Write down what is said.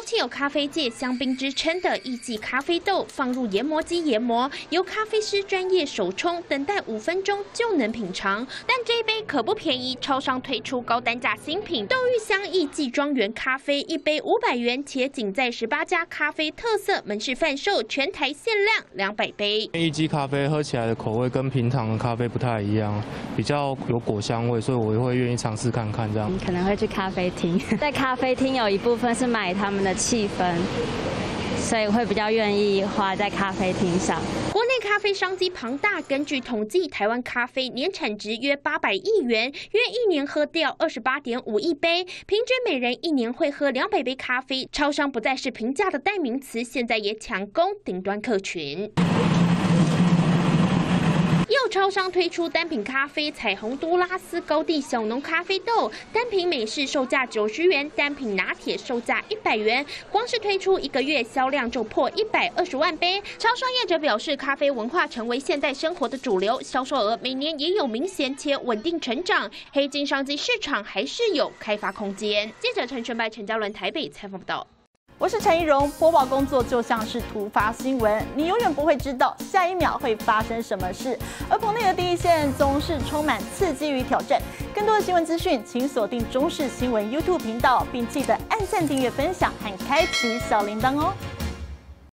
且有咖啡界香槟之称的艺伎咖啡豆放入研磨机研磨，由咖啡师专业手冲，等待5分钟就能品尝。但这一杯可不便宜，超商推出高单价新品豆玉香艺伎庄园咖啡，一杯500元，且仅在18家咖啡特色门市贩售，全台限量200杯。 艺伎咖啡喝起来的口味跟平常的咖啡不太一样，比较有果香味，所以我也会愿意尝试看看这样。 可能会去咖啡厅，在咖啡厅有一部分是买他们的气氛，所以会比较愿意花在咖啡厅上。 国内咖啡商机庞大，根据统计，台湾咖啡年产值约800亿元，约1年喝掉28.5亿杯，平均每人1年会喝200杯咖啡。超商不再是平价的代名词，现在也抢攻顶端客群。又超商推出单品咖啡彩虹多拉斯高地小农咖啡豆，单品美式售价90元，单品拿铁售价100元。光是推出1个月，销量就破120万杯。超商业者表示，咖啡文化成为现代生活的主流，销售额每年也有明显且稳定成长。黑金商机市场还是有开发空间。记者陈纯白、陈嘉伦台北采访报道。 我是陈怡蓉，播报工作就像是突发新闻，你永远不会知道下一秒会发生什么事。而棚内的第一线总是充满刺激与挑战。更多的新闻资讯，请锁定中视新闻 YouTube 频道，并记得按赞、订阅、分享和开启小铃铛哦。